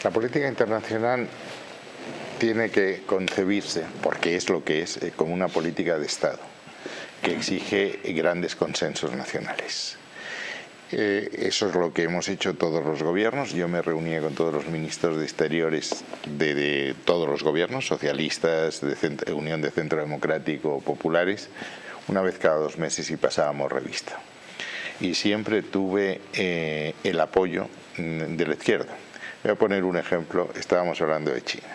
La política internacional tiene que concebirse, porque es lo que es, como una política de Estado, que exige grandes consensos nacionales. Eso es lo que hemos hecho todos los gobiernos. Yo me reunía con todos los ministros de Exteriores de todos los gobiernos, socialistas, de Unión de Centro Democrático, populares, una vez cada 2 meses y pasábamos revista. Y siempre tuve el apoyo de la izquierda. Voy a poner un ejemplo. Estábamos hablando de China.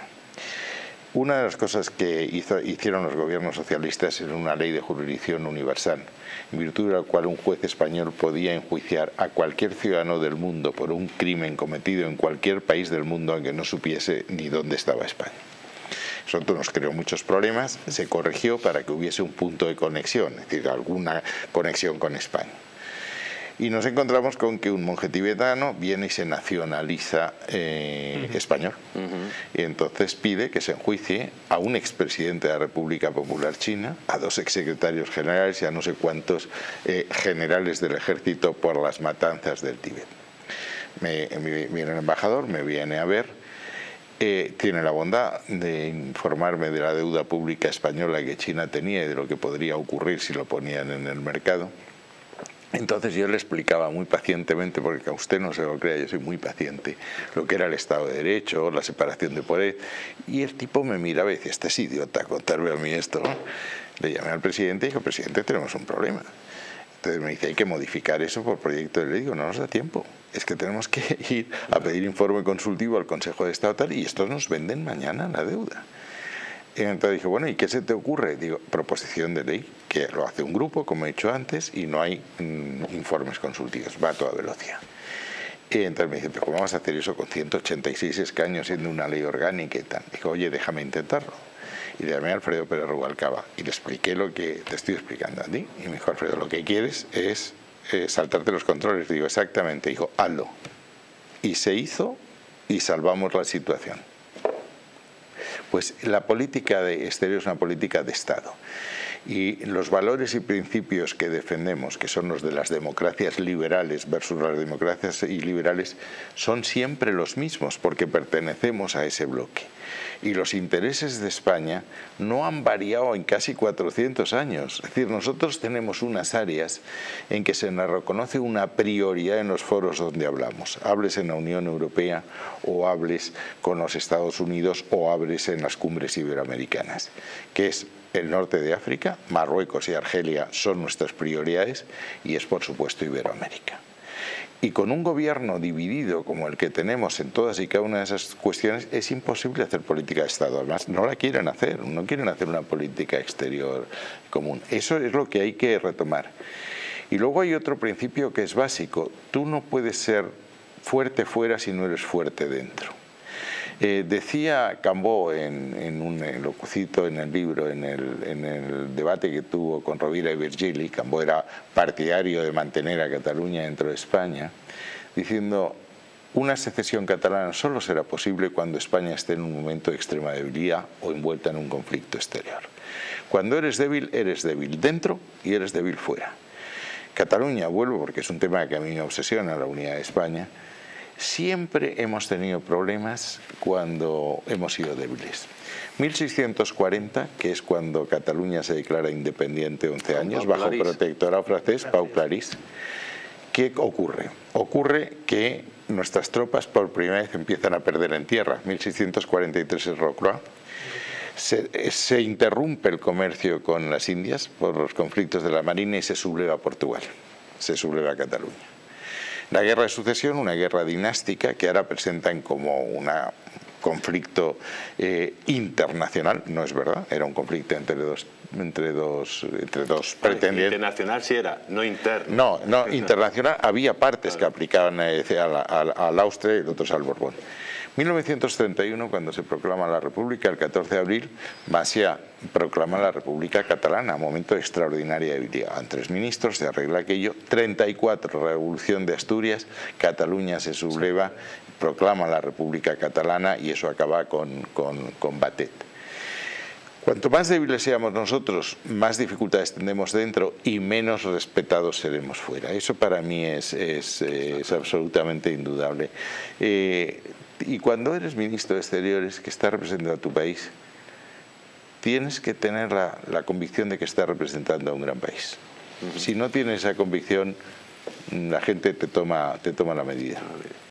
Una de las cosas que hicieron los gobiernos socialistas era una ley de jurisdicción universal, en virtud de la cual un juez español podía enjuiciar a cualquier ciudadano del mundo por un crimen cometido en cualquier país del mundo aunque no supiese ni dónde estaba España. Eso nos creó muchos problemas, se corrigió para que hubiese un punto de conexión, es decir, alguna conexión con España. Y nos encontramos con que un monje tibetano viene y se nacionaliza español. Y entonces pide que se enjuicie a un expresidente de la República Popular China, a 2 exsecretarios generales y a no sé cuántos generales del ejército por las matanzas del Tíbet. Viene el embajador, me viene a ver, tiene la bondad de informarme de la deuda pública española que China tenía y de lo que podría ocurrir si lo ponían en el mercado. Entonces yo le explicaba muy pacientemente, porque a usted no se lo crea, yo soy muy paciente, lo que era el Estado de Derecho, la separación de poderes, y el tipo me miraba y decía, este es idiota contarme a mí esto, ¿no? Le llamé al presidente y dije, presidente, tenemos un problema. Entonces me dice, hay que modificar eso por proyecto de ley. Digo, no nos da tiempo, es que tenemos que ir a pedir informe consultivo al Consejo de Estado tal, y estos nos venden mañana la deuda. Y entonces dije, bueno, ¿y qué se te ocurre? Digo, proposición de ley, que lo hace un grupo, como he dicho antes, y no hay informes consultivos, va a toda velocidad. Y entonces me dice, pero ¿cómo vamos a hacer eso con 186 escaños siendo una ley orgánica y tal? Dijo, oye, déjame intentarlo. Y le llamé a Alfredo Pérez Rubalcaba y le expliqué lo que te estoy explicando a ti. Y me dijo, Alfredo, lo que quieres es saltarte los controles. Digo, exactamente. Dijo, hazlo. Y se hizo y salvamos la situación. Pues la política de exterior es una política de Estado. Y los valores y principios que defendemos, que son los de las democracias liberales versus las democracias iliberales, son siempre los mismos porque pertenecemos a ese bloque. Y los intereses de España no han variado en casi 400 años. Es decir, nosotros tenemos unas áreas en que se nos reconoce una prioridad en los foros donde hablamos. Hables en la Unión Europea o hables con los Estados Unidos o hables en las cumbres iberoamericanas, que es el norte de África, Marruecos y Argelia son nuestras prioridades y es por supuesto Iberoamérica. Y con un gobierno dividido como el que tenemos en todas y cada una de esas cuestiones es imposible hacer política de Estado. Además, no la quieren hacer, no quieren hacer una política exterior común. Eso es lo que hay que retomar. Y luego hay otro principio que es básico. Tú no puedes ser fuerte fuera si no eres fuerte dentro. Decía Cambó en un locucito en el libro, en el debate que tuvo con Rovira y Virgili, Cambó era partidario de mantener a Cataluña dentro de España, diciendo, una secesión catalana solo será posible cuando España esté en un momento de extrema debilidad o envuelta en un conflicto exterior. Cuando eres débil dentro y eres débil fuera. Cataluña, vuelvo porque es un tema que a mí me obsesiona, la unidad de España. Siempre hemos tenido problemas cuando hemos sido débiles. 1640, que es cuando Cataluña se declara independiente 11 años, bajo protectorado francés, Pau Clarís. ¿Qué ocurre? Ocurre que nuestras tropas por primera vez empiezan a perder en tierra. 1643 es Rocroi. Se interrumpe el comercio con las Indias por los conflictos de la Marina y se subleva Portugal, se subleva Cataluña. La guerra de sucesión, una guerra dinástica que ahora presentan como un conflicto internacional, no es verdad, era un conflicto entre dos pretendientes. Internacional sí era, no interno. No, internacional había partes que aplicaban al Austria y otros al Borbón. 1931, cuando se proclama la República, el 14 de abril, Macià proclama la República Catalana, momento de extraordinaria debilidad. Van 3 ministros, se arregla aquello, 34, Revolución de Asturias, Cataluña se subleva, proclama la República Catalana y eso acaba con Batet. Cuanto más débiles seamos nosotros, más dificultades tendremos dentro y menos respetados seremos fuera. Eso para mí es absolutamente indudable. Y cuando eres ministro de Exteriores, que estás representando a tu país, tienes que tener la convicción de que estás representando a un gran país. Si no tienes esa convicción, la gente te toma la medida.